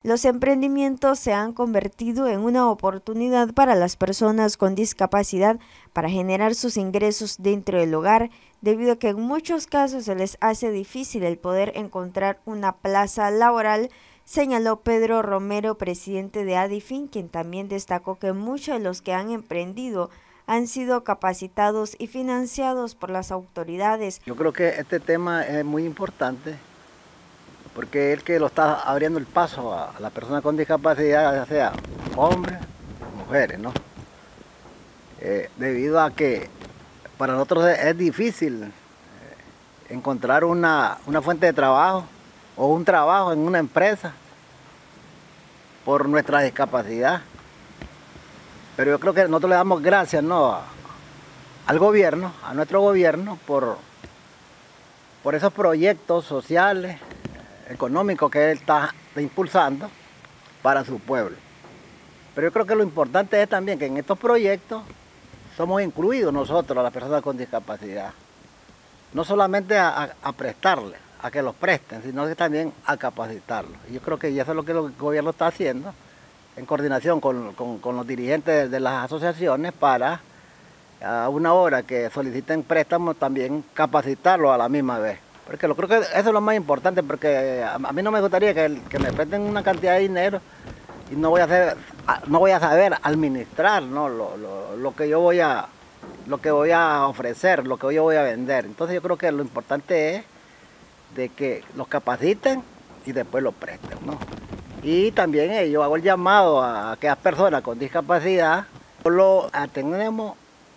Los emprendimientos se han convertido en una oportunidad para las personas con discapacidad para generar sus ingresos dentro del hogar, debido a que en muchos casos se les hace difícil el poder encontrar una plaza laboral, señaló Pedro Romero, presidente de Adifin, quien también destacó que muchos de los que han emprendido han sido capacitados y financiados por las autoridades. Yo creo que este tema es muy importante porque es el que lo está abriendo el paso a las personas con discapacidad, ya sea hombres o mujeres, ¿no? Debido a que para nosotros es difícil encontrar una fuente de trabajo o un trabajo en una empresa por nuestra discapacidad. Pero yo creo que nosotros le damos gracias, ¿no?, al gobierno, a nuestro gobierno, por esos proyectos sociales, económicos que él está impulsando para su pueblo. Pero yo creo que lo importante es también que en estos proyectos somos incluidos nosotros, las personas con discapacidad. No solamente a prestarle, a que los presten, sino que también a capacitarlos. Y yo creo que eso es lo que el gobierno está haciendo, en coordinación con los dirigentes de las asociaciones, para a una hora que soliciten préstamos también capacitarlos a la misma vez. Porque creo que eso es lo más importante, porque a mí no me gustaría que me presten una cantidad de dinero y no voy a saber administrar, ¿no?, lo que voy a ofrecer, lo que yo voy a vender. Entonces yo creo que lo importante es de que los capaciten y después los presten, ¿no? Y también yo hago el llamado a aquellas personas con discapacidad, lo atendemos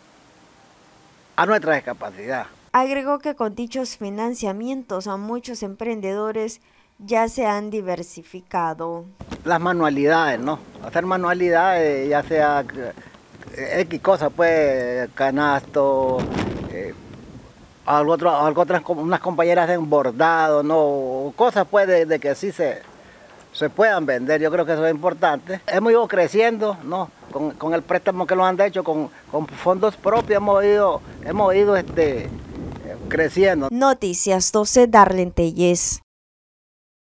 a nuestra discapacidad. Agregó que con dichos financiamientos a muchos emprendedores ya se han diversificado. Las manualidades, ¿no? Hacer manualidades, ya sea X cosas, pues, canasto, unas compañeras de bordado, ¿no? Cosas, pues, de que sí se puedan vender. Yo creo que eso es importante. Hemos ido creciendo, ¿no?, con el préstamo que nos han hecho, con fondos propios hemos ido creciendo. Noticias 12, Darlene Tellez.